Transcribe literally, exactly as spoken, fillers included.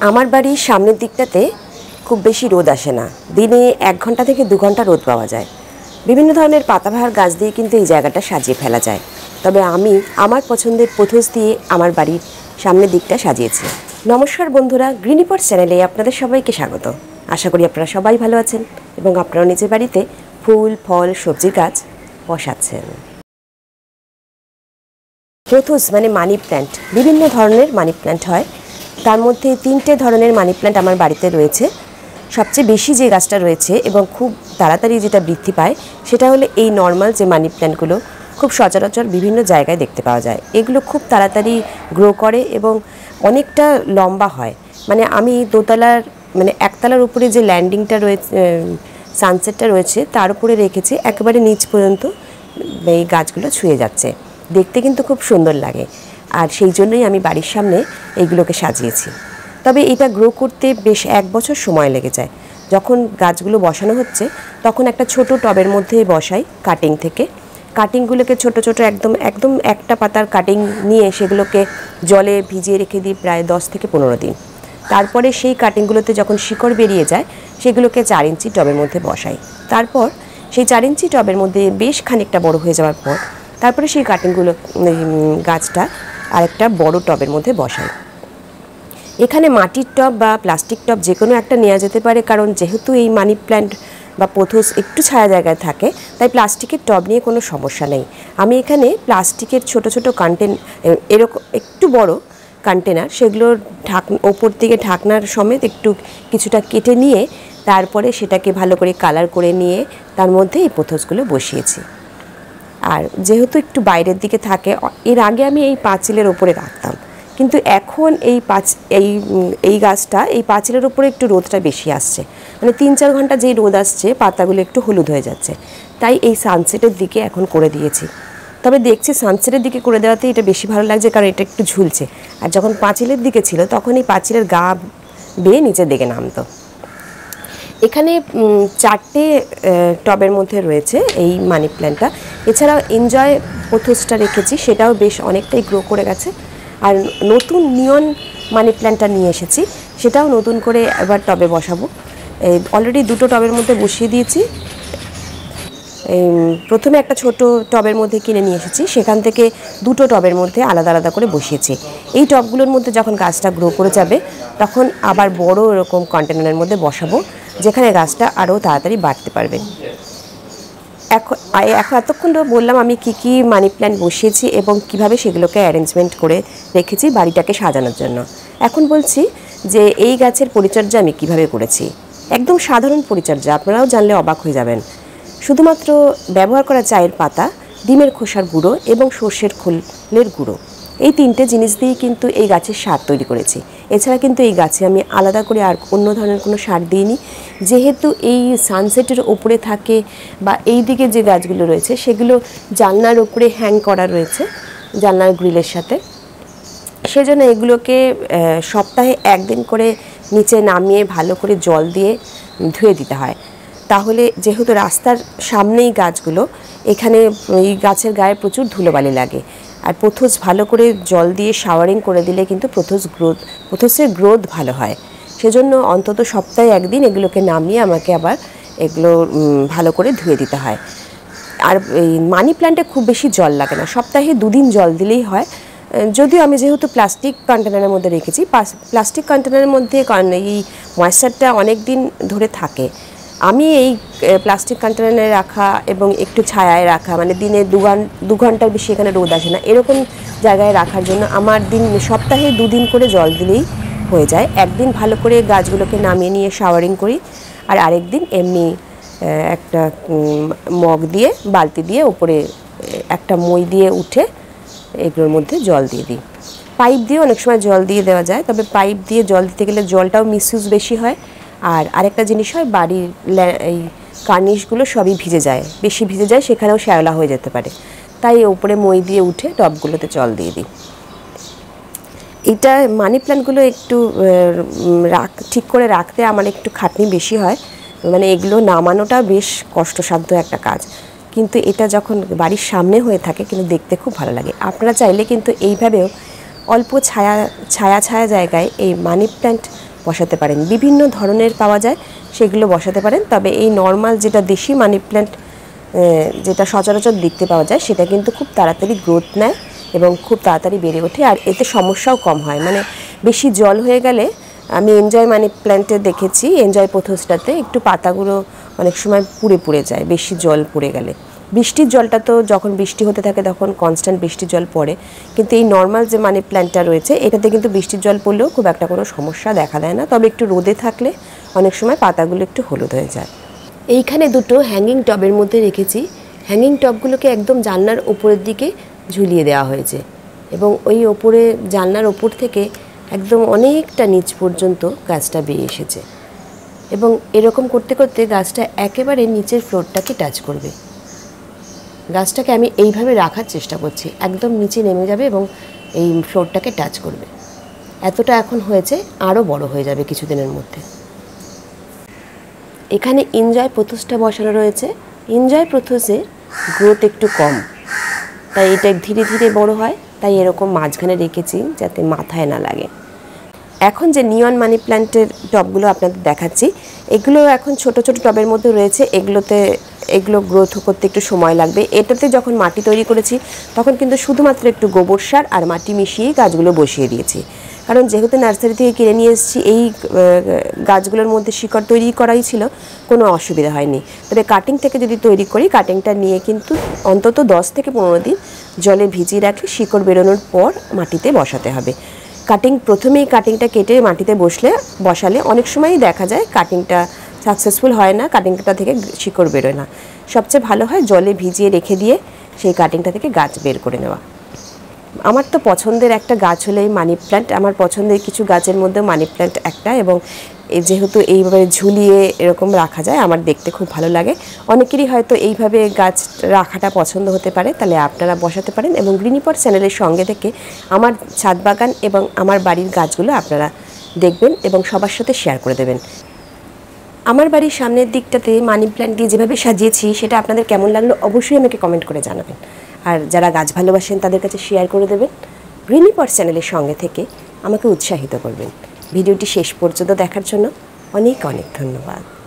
আমার বাড়ির সামনের দিকটাতে খুব বেশি রোদ আসে না, দিনে এক ঘন্টা থেকে দু ঘন্টা রোদ পাওয়া যায়। বিভিন্ন ধরনের পাতাবাহার গাছ দিয়ে কিন্তু এই জায়গাটা সাজিয়ে ফেলা যায়। তবে আমি আমার পছন্দের পথোস দিয়ে আমার বাড়ির সামনের দিকটা সাজিয়েছি। নমস্কার বন্ধুরা, গ্রিনিপট চ্যানেলে আপনাদের সবাইকে স্বাগত। আশা করি আপনারা সবাই ভালো আছেন এবং আপনারা নিজের বাড়িতে ফুল ফল সবজি গাছ বসাচ্ছেন। পথোস মানে মানি প্ল্যান্ট, বিভিন্ন ধরনের মানি প্ল্যান্ট হয়। তার মধ্যে তিনটে ধরনের মানি প্ল্যান্ট আমার বাড়িতে রয়েছে। সবচেয়ে বেশি যে গাছটা রয়েছে এবং খুব তাড়াতাড়ি যেটা বৃদ্ধি পায় সেটা হলো এই নর্মাল যে মানি প্ল্যান্টগুলো খুব সচরাচর বিভিন্ন জায়গায় দেখতে পাওয়া যায়। এগুলো খুব তাড়াতাড়ি গ্রো করে এবং অনেকটা লম্বা হয়। মানে আমি দোতলার মানে একতলার উপরে যে ল্যান্ডিংটা রয়েছে, সানসেটটা রয়েছে, তার উপরে রেখেছি, একেবারে নিচ পর্যন্ত এই গাছগুলো ছুঁয়ে যাচ্ছে। দেখতে কিন্তু খুব সুন্দর লাগে, আর সেই জন্যই আমি বাড়ির সামনে এইগুলোকে সাজিয়েছি। তবে এটা গ্রো করতে বেশ এক বছর সময় লেগে যায়। যখন গাছগুলো বসানো হচ্ছে তখন একটা ছোট টবের মধ্যে বসাই কাটিং থেকে। কাটিংগুলোকে ছোট ছোট একদম একদম একটা পাতার কাটিং নিয়ে সেগুলোকে জলে ভিজিয়ে রেখে দিই প্রায় দশ থেকে পনেরো দিন। তারপরে সেই কাটিংগুলোতে যখন শিকড় বেরিয়ে যায় সেগুলোকে চার ইঞ্চি টবের মধ্যে বসাই। তারপর সেই চার ইঞ্চি টবের মধ্যে বেশ খানিকটা বড় হয়ে যাওয়ার পর তারপরে সেই কাটিংগুলো গাছটা আরেকটা বড় টবের মধ্যে বসাই। এখানে মাটির টব বা প্লাস্টিক টব যে কোনো একটা নেওয়া যেতে পারে, কারণ যেহেতু এই মানি প্ল্যান্ট বা পথোস একটু ছায়া জায়গায় থাকে তাই প্লাস্টিকের টব নিয়ে কোনো সমস্যা নেই। আমি এখানে প্লাস্টিকের ছোট ছোট কন্টেন এরকম একটু বড় কন্টেনার, সেগুলোর ঢাক ওপর থেকে ঢাকনার সমেত একটু কিছুটা কেটে নিয়ে তারপরে সেটাকে ভালো করে কালার করে নিয়ে তার মধ্যে এই পথোসগুলো বসিয়েছি। আর যেহেতু একটু বাইরের দিকে থাকে, এর আগে আমি এই পাঁচিলের ওপরে রাখতাম, কিন্তু এখন এই পাঁচ এই এই গাছটা এই পাঁচিলের ওপরে একটু রোদটা বেশি আসছে, মানে তিন চার ঘন্টা যেই রোদ আসছে পাতাগুলো একটু হলুদ হয়ে যাচ্ছে, তাই এই সানসেটের দিকে এখন করে দিয়েছি। তবে দেখছি সানসেটের দিকে করে দেওয়াতে এটা বেশি ভালো লাগছে, কারণ এটা একটু ঝুলছে। আর যখন পাঁচিলের দিকে ছিল তখন এই পাঁচিলের গা বেয়ে নিচের দিকে নামতো। এখানে চারটে টবের মধ্যে রয়েছে এই মানি প্ল্যান্টটা। এছাড়াও এনজয় পথোসটা রেখেছি, সেটাও বেশ অনেকটাই গ্রো করে গেছে। আর নতুন নিয়ন মানি প্ল্যান্টটা নিয়ে এসেছি, সেটাও নতুন করে এবার টবে বসাবো। অলরেডি দুটো টবের মধ্যে বসিয়ে দিয়েছি। প্রথমে একটা ছোট টবের মধ্যে কিনে নিয়ে এসেছি, সেখান থেকে দুটো টবের মধ্যে আলাদা আলাদা করে বসিয়েছি। এই টবগুলোর মধ্যে যখন গাছটা গ্রো করে যাবে তখন আবার বড় এরকম কন্টেনারের মধ্যে বসাবো, যেখানে গাছটা আরও তাড়াতাড়ি বাড়তে পারবে। এখন এখন এতক্ষণ বললাম আমি কি কি মানি প্ল্যান্ট বসিয়েছি এবং কিভাবে সেগুলোকে অ্যারেঞ্জমেন্ট করে রেখেছি বাড়িটাকে সাজানোর জন্য। এখন বলছি যে এই গাছের পরিচর্যা আমি কিভাবে করেছি। একদম সাধারণ পরিচর্যা, আপনারাও জানলে অবাক হয়ে যাবেন। শুধুমাত্র ব্যবহার করা চায়ের পাতা, ডিমের খোসার গুঁড়ো এবং সর্ষের খোলের গুঁড়ো, এই তিনটে জিনিস দিয়েই কিন্তু এই গাছের সার তৈরি করেছি। এছাড়া কিন্তু এই গাছে আমি আলাদা করে আর অন্য ধরনের কোনো সার দিইনি। যেহেতু এই সানসেটের ওপরে থাকে বা এই দিকে যে গাছগুলো রয়েছে সেগুলো জানলার ওপরে হ্যাং করা রয়েছে জানলার গ্রিলের সাথে, সেজন্য এগুলোকে সপ্তাহে একদিন করে নিচে নামিয়ে ভালো করে জল দিয়ে ধুয়ে দিতে হয়। তাহলে যেহেতু রাস্তার সামনেই গাছগুলো, এখানে এই গাছের গায়ে প্রচুর ধুলোবালি লাগে। আর পথোস ভালো করে জল দিয়ে শাওয়ারিং করে দিলে কিন্তু পথোস গ্রোথ পথোসের গ্রোথ ভালো হয়। সেজন্য অন্তত সপ্তাহে একদিন এগুলোকে নামিয়ে আমাকে আবার এগুলো ভালো করে ধুয়ে দিতে হয়। আর এই মানি প্ল্যান্টে খুব বেশি জল লাগে না, সপ্তাহে দুদিন জল দিলেই হয়। যদিও আমি যেহেতু প্লাস্টিক কন্টেনারের মধ্যে রেখেছি, প্লাস্টিক কন্টেনারের মধ্যে এই ময়েশ্চারটা অনেক দিন ধরে থাকে। আমি এই প্লাস্টিক কন্টেনারে রাখা এবং একটু ছায়ায় রাখা, মানে দিনে দু দু ঘন্টার বেশি এখানে রোদ আসে না, এরকম জায়গায় রাখার জন্য আমার দিন সপ্তাহে দুদিন করে জল দিলেই হয়ে যায়। একদিন ভালো করে গাছগুলোকে নামিয়ে নিয়ে শাওয়ারিং করি, আর আরেক দিন এমনি একটা মগ দিয়ে বালতি দিয়ে উপরে একটা মই দিয়ে উঠে এগুলোর মধ্যে জল দিয়ে দিই। পাইপ দিয়ে অনেক সময় জল দিয়ে দেওয়া যায়, তবে পাইপ দিয়ে জল দিতে গেলে জলটাও মিসইউজ বেশি হয়। আর আরেকটা জিনিস হয়, বাড়ির এই কার্নিশগুলো সবই ভিজে যায়, বেশি ভিজে যায়, সেখানেও শ্যাওলা হয়ে যেতে পারে, তাই ওপরে মই দিয়ে উঠে টবগুলোতে জল দিয়ে দিই। এটা মানি প্ল্যান্টগুলো একটু রাখ ঠিক করে রাখতে আমার একটু খাটনি বেশি হয়, মানে এগুলো নামানোটা বেশ কষ্টসাধ্য একটা কাজ, কিন্তু এটা যখন বাড়ির সামনে হয়ে থাকে কিন্তু দেখতে খুব ভালো লাগে। আপনারা চাইলে কিন্তু এইভাবেও অল্প ছায়া ছায়া ছায়া জায়গায় এই মানি প্ল্যান্ট বসাতে পারেন। বিভিন্ন ধরনের পাওয়া যায়, সেগুলো বসাতে পারেন। তবে এই নর্মাল যেটা দেশি মানি প্ল্যান্ট যেটা সচরাচর দেখতে পাওয়া যায় সেটা কিন্তু খুব তাড়াতাড়ি গ্রোথ নেয় এবং খুব তাড়াতাড়ি বেড়ে ওঠে, আর এতে সমস্যাও কম হয়। মানে বেশি জল হয়ে গেলে আমি এনজয় মানি প্ল্যান্টে দেখেছি, এনজয় পোথোসটাতে একটু পাতাগুলো অনেক সময় পুড়ে পুড়ে যায় বেশি জল পড়ে গেলে। বৃষ্টির জলটা তো যখন বৃষ্টি হতে থাকে তখন কনস্ট্যান্ট বৃষ্টির জল পড়ে, কিন্তু এই নর্মাল যে মানি প্ল্যান্টটা রয়েছে এটাতে কিন্তু বৃষ্টির জল পড়লেও খুব একটা কোনো সমস্যা দেখা দেয় না। তবে একটু রোদে থাকলে অনেক সময় পাতাগুলো একটু হলুদ হয়ে যায়। এইখানে দুটো হ্যাঙ্গিং টবের মধ্যে রেখেছি। হ্যাঙ্গিং টবগুলোকে একদম জানলার ওপরের দিকে ঝুলিয়ে দেওয়া হয়েছে এবং ওই ওপরে জানলার ওপর থেকে একদম অনেকটা নিচ পর্যন্ত গাছটা বেয়ে এসেছে এবং এরকম করতে করতে গাছটা একেবারে নিচের ফ্লোরটাকে টাচ করবে। গাছটাকে আমি এইভাবে রাখার চেষ্টা করছি, একদম নিচে নেমে যাবে এবং এই ফ্লোরটাকে টাচ করবে। এতটা এখন হয়েছে, আরও বড় হয়ে যাবে কিছুদিনের মধ্যে। এখানে এনজয় পোথোসটা বসানো রয়েছে। এনজয় পোথোসের গ্রোথ একটু কম, তাই এটা ধীরে ধীরে বড় হয়, তাই এরকম মাঝখানে রেখেছি যাতে মাথায় না লাগে। এখন যে নিয়ন মানি প্ল্যান্টের টবগুলো আপনাদের দেখাচ্ছি, এগুলো এখন ছোট ছোট টবের মধ্যে রয়েছে। এগুলোতে এগুলো গ্রোথ করতে একটু সময় লাগবে। এটাতে যখন মাটি তৈরি করেছি তখন কিন্তু শুধুমাত্র একটু গোবর সার আর মাটি মিশিয়ে গাছগুলো বসিয়ে দিয়েছি, কারণ যেহেতু নার্সারি থেকে কিনে নিয়ে এসেছি এই গাছগুলোর মধ্যে শিকড় তৈরি করাই ছিল, কোনো অসুবিধা হয়নি। তবে কাটিং থেকে যদি তৈরি করি, কাটিংটা নিয়ে কিন্তু অন্তত দশ থেকে পনেরো দিন জলে ভিজিয়ে রাখলে শিকড় বেরোনোর পর মাটিতে বসাতে হবে। কাটিং প্রথমেই কাটিংটা কেটে মাটিতে বসলে বসালে অনেক সময়ই দেখা যায় কাটিংটা সাকসেসফুল হয় না, কাটিংটা থেকে শিকড় বেরোয় না। সবচেয়ে ভালো হয় জলে ভিজিয়ে রেখে দিয়ে সেই কাটিংটা থেকে গাছ বের করে নেওয়া। আমার তো পছন্দের একটা গাছ হলো এই মানি প্ল্যান্ট। আমার পছন্দের কিছু গাছের মধ্যে মানি প্ল্যান্ট একটা, এবং যেহেতু এইভাবে ঝুলিয়ে এরকম রাখা যায় আমার দেখতে খুব ভালো লাগে। অনেকেরই হয়তো এইভাবে গাছ রাখাটা পছন্দ হতে পারে, তাহলে আপনারা বসাতে পারেন। এবং গ্রিনিপট চ্যানেলের সঙ্গে থেকে আমার ছাদ বাগান এবং আমার বাড়ির গাছগুলো আপনারা দেখবেন এবং সবার সাথে শেয়ার করে দেবেন। আমার বাড়ির সামনের দিকটাতে মানি প্ল্যান্ট দিয়ে যেভাবে সাজিয়েছি সেটা আপনাদের কেমন লাগলো অবশ্যই আমাকে কমেন্ট করে জানাবেন, আর যারা গাছ ভালোবাসেন তাদের কাছে শেয়ার করে দেবেন। গ্রিনিপট চ্যানেলের সঙ্গে থেকে আমাকে উৎসাহিত করবেন। ভিডিওটি শেষ পর্যন্ত দেখার জন্য অনেক অনেক ধন্যবাদ।